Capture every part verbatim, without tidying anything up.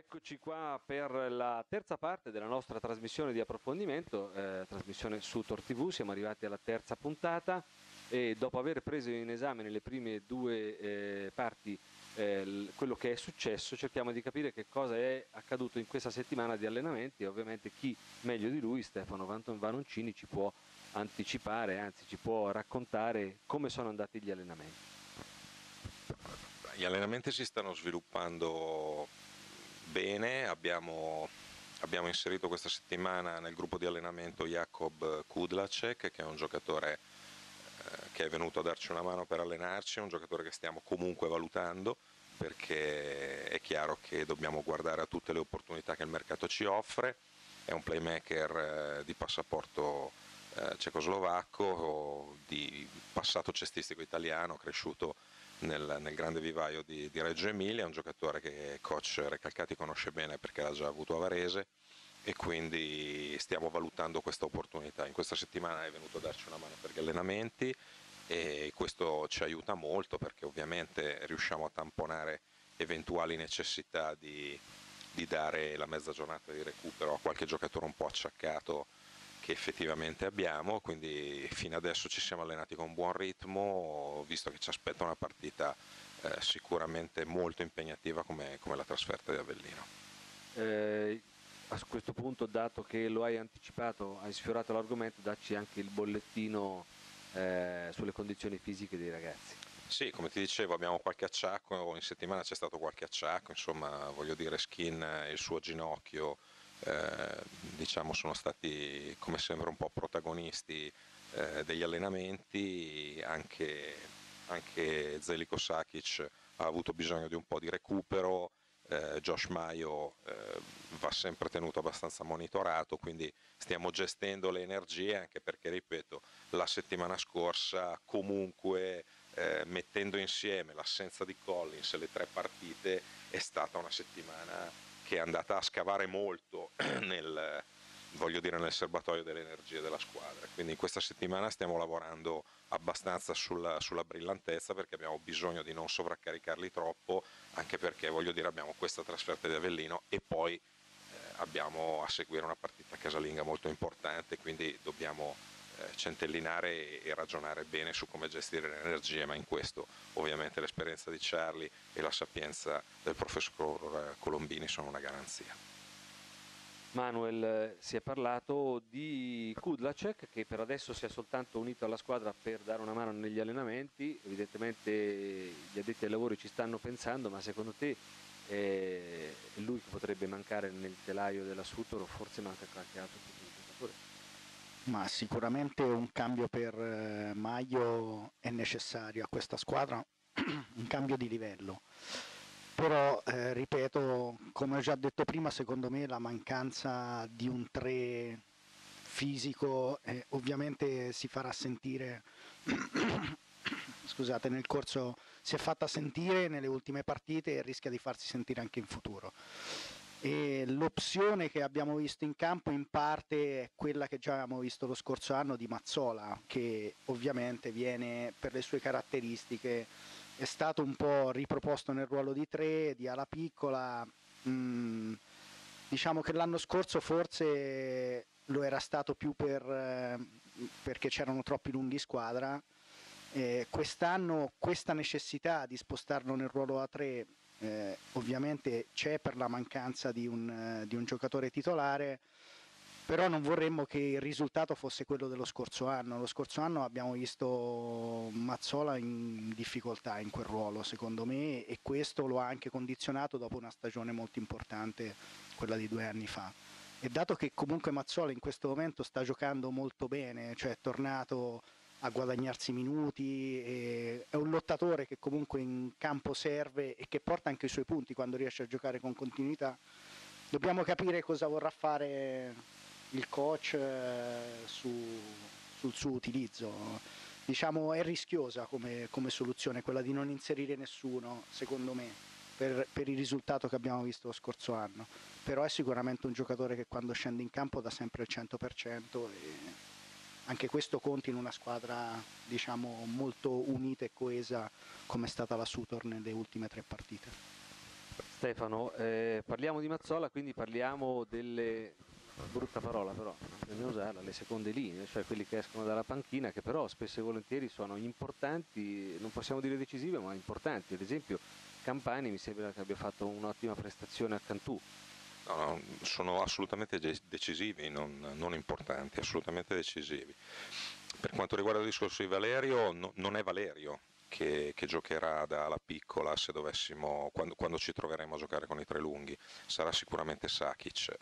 Eccoci qua per la terza parte della nostra trasmissione di approfondimento, eh, trasmissione su Tor T V. Siamo arrivati alla terza puntata e dopo aver preso in esame nelle prime due eh, parti eh, l- quello che è successo, cerchiamo di capire che cosa è accaduto in questa settimana di allenamenti e ovviamente chi meglio di lui, Stefano Vanton- Vanoncini, ci può anticipare, anzi ci può raccontare come sono andati gli allenamenti. Gli allenamenti si stanno sviluppando bene, abbiamo, abbiamo inserito questa settimana nel gruppo di allenamento Jakub Kudlacek, che è un giocatore eh, che è venuto a darci una mano per allenarci, è un giocatore che stiamo comunque valutando perché è chiaro che dobbiamo guardare a tutte le opportunità che il mercato ci offre. È un playmaker eh, di passaporto eh, cecoslovacco, di passato cestistico italiano, cresciuto nel, nel grande vivaio di, di Reggio Emilia. È un giocatore che coach Recalcati conosce bene perché l'ha già avuto a Varese e quindi stiamo valutando questa opportunità. In questa settimana è venuto a darci una mano per gli allenamenti e questo ci aiuta molto perché ovviamente riusciamo a tamponare eventuali necessità di, di dare la mezza giornata di recupero a qualche giocatore un po' acciaccato che effettivamente abbiamo, quindi fino adesso ci siamo allenati con buon ritmo, visto che ci aspetta una partita eh, sicuramente molto impegnativa come, come la trasferta di Avellino. Eh, a questo punto, dato che lo hai anticipato, hai sfiorato l'argomento, dacci anche il bollettino eh, sulle condizioni fisiche dei ragazzi. Sì, come ti dicevo abbiamo qualche acciacco, in settimana c'è stato qualche acciacco, insomma voglio dire Skin e il suo ginocchio eh, diciamo sono stati come sempre un po' protagonisti eh, degli allenamenti, anche, anche Zeljko Sakic ha avuto bisogno di un po' di recupero, eh, Josh Maio eh, va sempre tenuto abbastanza monitorato, quindi stiamo gestendo le energie anche perché, ripeto, la settimana scorsa comunque eh, mettendo insieme l'assenza di Collins e le tre partite è stata una settimana che è andata a scavare molto nel, voglio dire, nel serbatoio delle energie della squadra. Quindi in questa settimana stiamo lavorando abbastanza sulla, sulla brillantezza perché abbiamo bisogno di non sovraccaricarli troppo, anche perché voglio dire abbiamo questa trasferta di Avellino e poi eh, abbiamo a seguire una partita casalinga molto importante, quindi dobbiamo eh, centellinare e ragionare bene su come gestire le energie, ma in questo ovviamente l'esperienza di Charlie e la sapienza del professor Colombini sono una garanzia. Manuel, si è parlato di Kudlacek che per adesso si è soltanto unito alla squadra per dare una mano negli allenamenti. Evidentemente gli addetti ai lavori ci stanno pensando, ma secondo te è lui che potrebbe mancare nel telaio della Sutor o forse manca qualche altro tipo di giocatore? Ma sicuramente un cambio per eh, Maio è necessario a questa squadra, un cambio di livello. Però, eh, ripeto, come ho già detto prima, secondo me la mancanza di un tre fisico eh, ovviamente si farà sentire, scusate, nel corso si è fatta sentire nelle ultime partite e rischia di farsi sentire anche in futuro. E l'opzione che abbiamo visto in campo in parte è quella che già avevamo visto lo scorso anno di Mazzola, che ovviamente viene per le sue caratteristiche, è stato un po' riproposto nel ruolo di tre, di ala piccola. Mm, diciamo che l'anno scorso forse lo era stato più per, eh, perché c'erano troppi lunghi squadra. Eh, quest'anno questa necessità di spostarlo nel ruolo A tre eh, ovviamente c'è per la mancanza di un, eh, di un giocatore titolare, però non vorremmo che il risultato fosse quello dello scorso anno. Lo scorso anno abbiamo visto Mazzola in difficoltà in quel ruolo, secondo me, e questo lo ha anche condizionato dopo una stagione molto importante, quella di due anni fa. E dato che comunque Mazzola in questo momento sta giocando molto bene, cioè è tornato a guadagnarsi minuti, e è un lottatore che comunque in campo serve e che porta anche i suoi punti quando riesce a giocare con continuità, dobbiamo capire cosa vorrà fare il coach eh, su, sul suo utilizzo. Diciamo è rischiosa come, come soluzione quella di non inserire nessuno, secondo me, per, per il risultato che abbiamo visto lo scorso anno, però è sicuramente un giocatore che quando scende in campo dà sempre il cento per cento e anche questo conta in una squadra, diciamo, molto unita e coesa come è stata la Sutor nelle ultime tre partite. Stefano, eh, parliamo di Mazzola, quindi parliamo delle, brutta parola però, bisogna usarla, le seconde linee, cioè quelli che escono dalla panchina, che però spesso e volentieri sono importanti, non possiamo dire decisive, ma importanti. Ad esempio Campani mi sembra che abbia fatto un'ottima prestazione a Cantù. No, no, sono assolutamente decisivi, non, non importanti, assolutamente decisivi. Per quanto riguarda il discorso di Valerio, no, non è Valerio che, che giocherà dalla piccola se dovessimo, quando, quando ci troveremo a giocare con i tre lunghi, sarà sicuramente Sakic,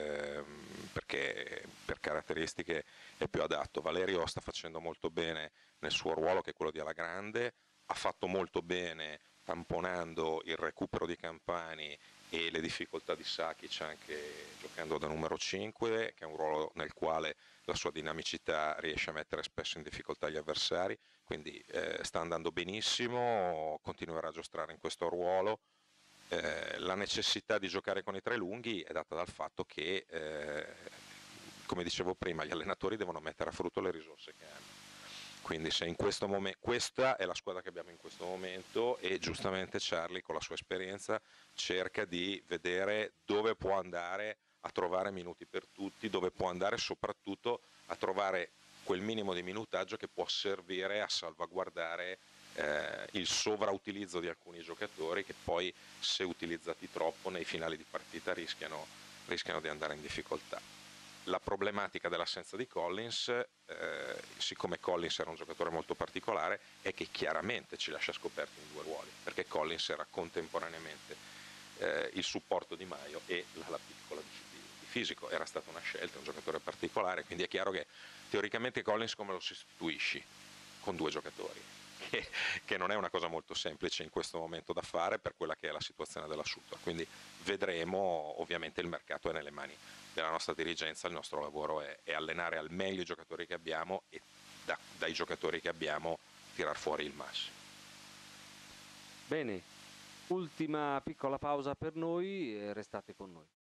ehm, perché per caratteristiche è più adatto. Valerio sta facendo molto bene nel suo ruolo, che è quello di alla grande, ha fatto molto bene tamponando il recupero di Campani e le difficoltà di Sakic anche giocando da numero cinque, che è un ruolo nel quale la sua dinamicità riesce a mettere spesso in difficoltà gli avversari, quindi eh, sta andando benissimo, continuerà a giostrare in questo ruolo. Eh, la necessità di giocare con i tre lunghi è data dal fatto che, eh, come dicevo prima, gli allenatori devono mettere a frutto le risorse che hanno. Quindi se in questo momento, questa è la squadra che abbiamo in questo momento e giustamente Charlie con la sua esperienza cerca di vedere dove può andare a trovare minuti per tutti, dove può andare soprattutto a trovare quel minimo di minutaggio che può servire a salvaguardare eh, il sovrautilizzo di alcuni giocatori che poi, se utilizzati troppo nei finali di partita, rischiano, rischiano di andare in difficoltà. La problematica dell'assenza di Collins, eh, siccome Collins era un giocatore molto particolare, è che chiaramente ci lascia scoperti in due ruoli, perché Collins era contemporaneamente eh, il supporto di Maio e l'ala piccola di, di, di fisico. Era stata una scelta, un giocatore particolare, quindi è chiaro che teoricamente Collins come lo sostituisci? Con due giocatori, che, che non è una cosa molto semplice in questo momento da fare per quella che è la situazione della Sutor, quindi vedremo. Ovviamente il mercato è nelle mani della nostra dirigenza, il nostro lavoro è, è allenare al meglio i giocatori che abbiamo e da, dai giocatori che abbiamo tirar fuori il massimo. Bene, ultima piccola pausa per noi, restate con noi.